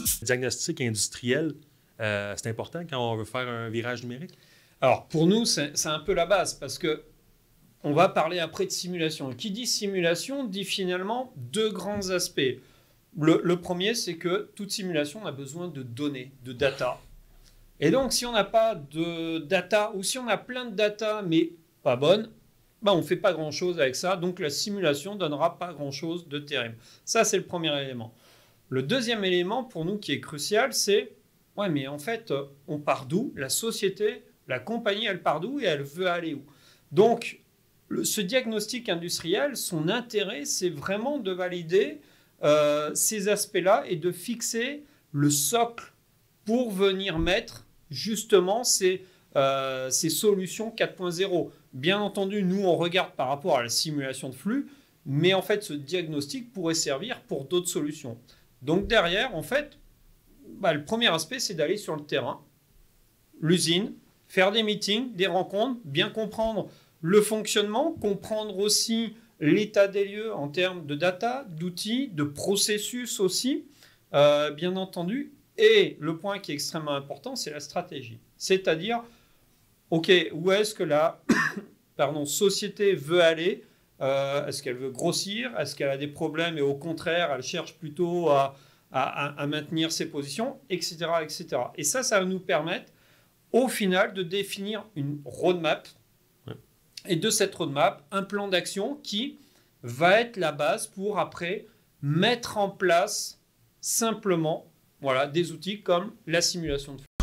Le diagnostic industriel, c'est important quand on veut faire un virage numérique? Alors, pour nous, c'est un peu la base parce que on va parler après de simulation. Qui dit simulation dit finalement deux grands aspects. Le premier, c'est que toute simulation a besoin de données, de data. Et donc, si on n'a pas de data ou si on a plein de data mais pas bonne, ben, on ne fait pas grand-chose avec ça. Donc, la simulation ne donnera pas grand-chose de terrible. Ça, c'est le premier élément. Le deuxième élément, pour nous, qui est crucial, c'est ouais, mais en fait, on part d'où? La société, la compagnie, elle part d'où et elle veut aller où? Donc, ce diagnostic industriel, son intérêt, c'est vraiment de valider ces aspects-là et de fixer le socle pour venir mettre justement ces solutions 4.0. Bien entendu, nous, on regarde par rapport à la simulation de flux, mais en fait, ce diagnostic pourrait servir pour d'autres solutions. Donc derrière, en fait, le premier aspect, c'est d'aller sur le terrain, l'usine, faire des meetings, des rencontres, bien comprendre le fonctionnement, comprendre aussi l'état des lieux en termes de data, d'outils, de processus aussi, bien entendu. Et le point qui est extrêmement important, c'est la stratégie. C'est-à-dire, OK, où est-ce que la société veut aller? Est-ce qu'elle veut grossir? Est-ce qu'elle a des problèmes et au contraire, elle cherche plutôt à maintenir ses positions, etc., etc. Et ça va nous permettre, au final, de définir une roadmap. Ouais. Et de cette roadmap, un plan d'action qui va être la base pour, après, mettre en place simplement des outils comme la simulation de flux.